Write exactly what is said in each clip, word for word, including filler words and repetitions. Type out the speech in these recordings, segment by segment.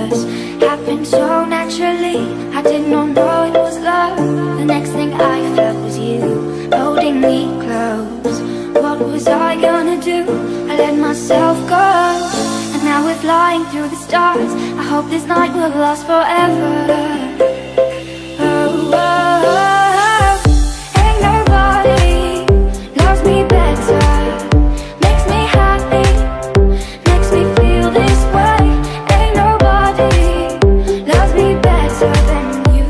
us happened so naturally. I did not know it was love. The next thing I felt was you holding me close. What was I gonna do? I let myself go, and now we're flying through the stars. I hope this night will last forever. Oh, oh, oh. Ain't nobody loves me better, makes me happy, makes me feel this way. Ain't nobody loves me better than you.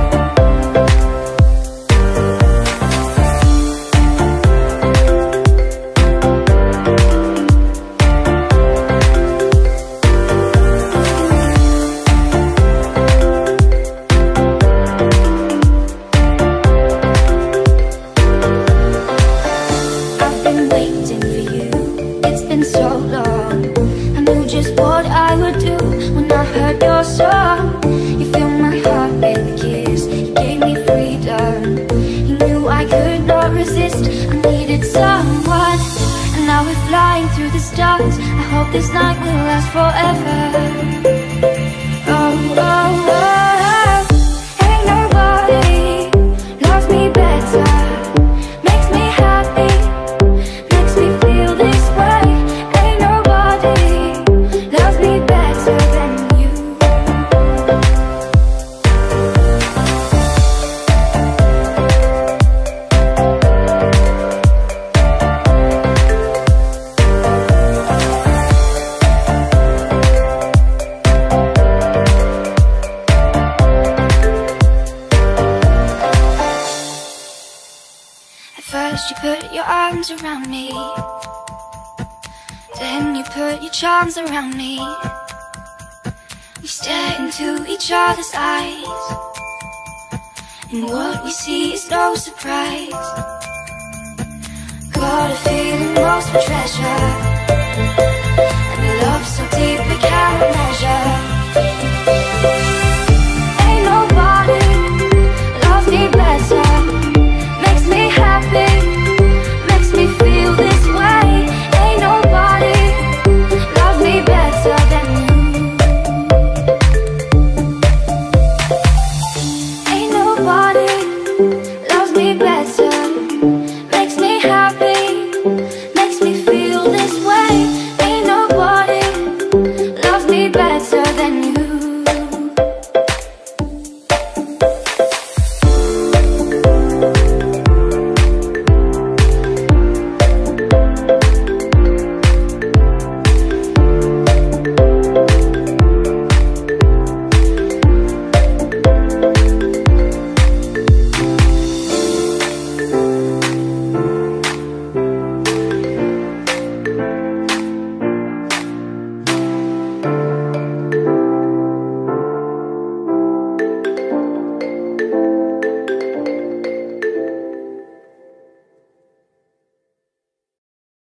I've been waiting for you, it's been so long. I knew just what I would do when I heard your song. You filled my heart with a kiss, you gave me freedom. You knew I could not resist, I needed someone. And now we're flying through the stars. I hope this night will last forever. Oh, oh, oh. Ain't nobody loves me better, makes me happy, makes me feel this way. Ain't nobody loves me better than you. At first you put your arms around me, then you put your charms around me. We stare into each other's eyes, and what we see is no surprise. Got a feeling lost for treasure, and a love so deep we cannot measure. Ain't nobody loves me better, makes me happy, makes me feel this way. Ain't nobody loves me better than you. Ain't nobody loves me better, makes me happy, makes me feel this way. Ain't nobody loves me better than you.